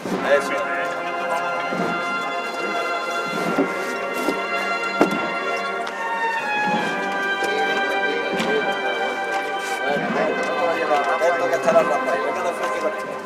Eso. Atento que está la rampa y venga de frente con él.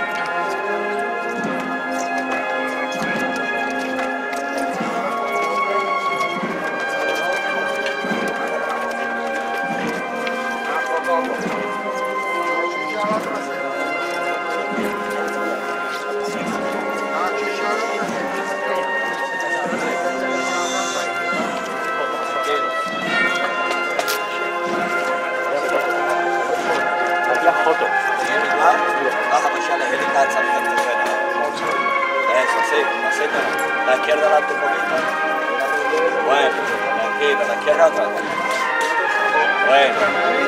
Vas a apoyarles el calza al frente. Eso, sí, así no. La izquierda adelante un poquito. Bueno, tranquilo, la izquierda atrás. Bueno.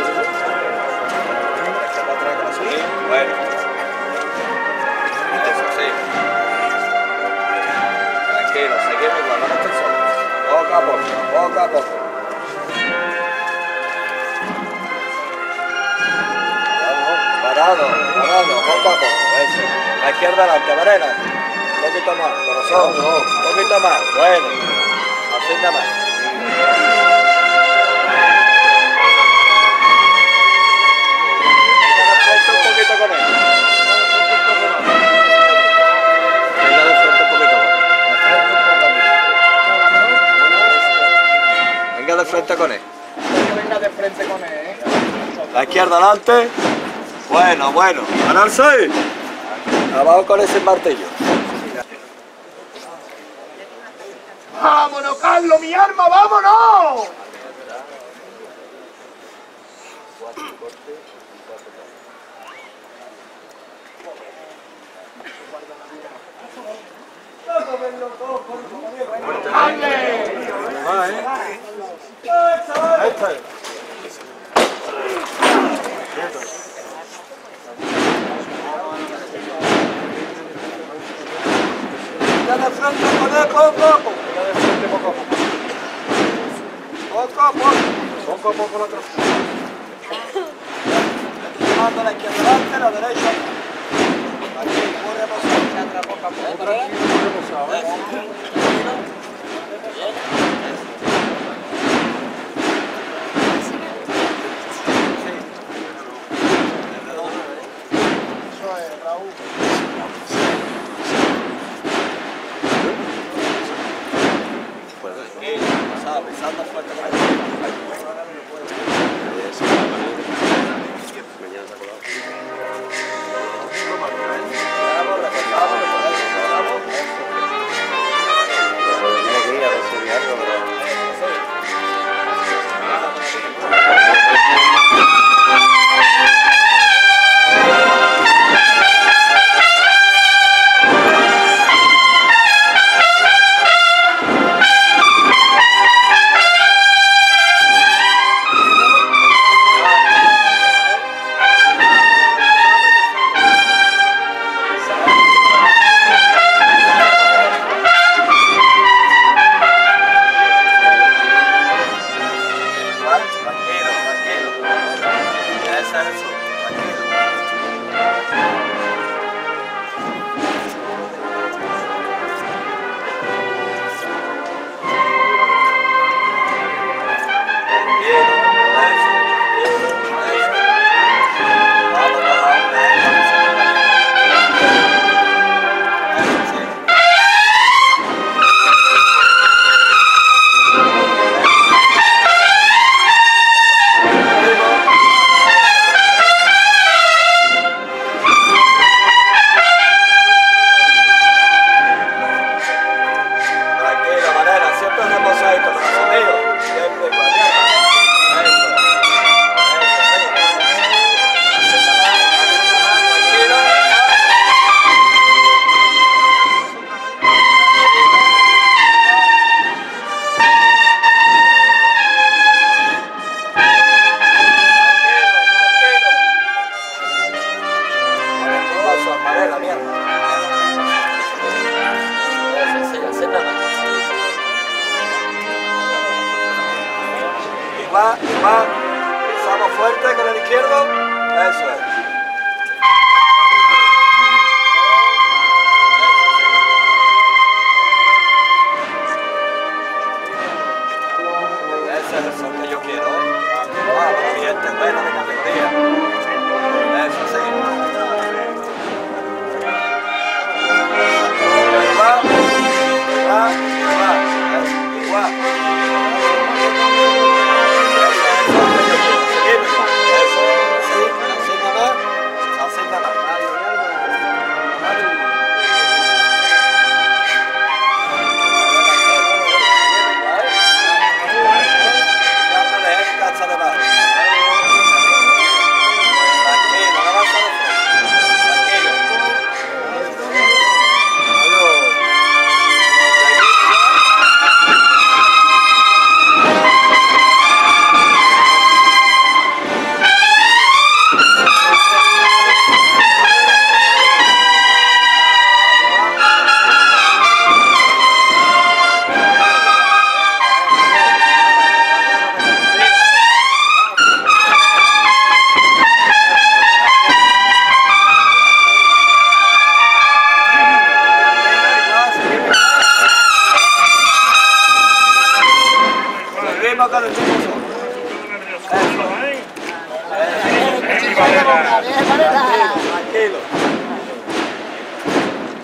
La izquierda atrás con la subida. Bueno. Eso, sí. Tranquilo, seguimos igual, no estés solo. Poco a poco, poco a poco. Parado, poco a poco, eso. La izquierda adelante, Varela. Un poquito más, corazón, un poquito más, bueno. Así nada más. Venga de frente un poquito con él. Venga de frente un poquito con él. Venga de frente con él. Venga de frente con él. La izquierda adelante. Bueno, bueno. Ganarse. Abajo con ese martillo. ¡Vámonos, Carlos, mi arma, vámonos! Ya de frente con él, poco a poco. Ya de frente poco a poco. Poco a poco. Poco a poco la otra. Llevando la izquierda adelante, la derecha. Aquí, muy reposado. Se atrás poco a poco. Tranquilo, muy reposado. Eso es, Raúl. Pisando fuerte con él. Vamos, recortamos.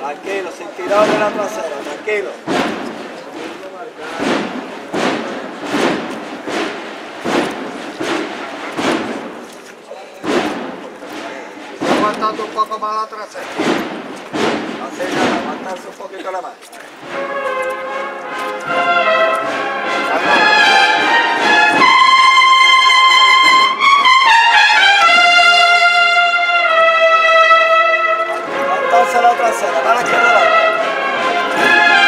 Tranquilo, sin tirar de la trasera, tranquilo. Aguantando un poco más la trasera. No hace nada, aguantarse un poquito la mano. Aguantarse la trasera, dale aquí adelante.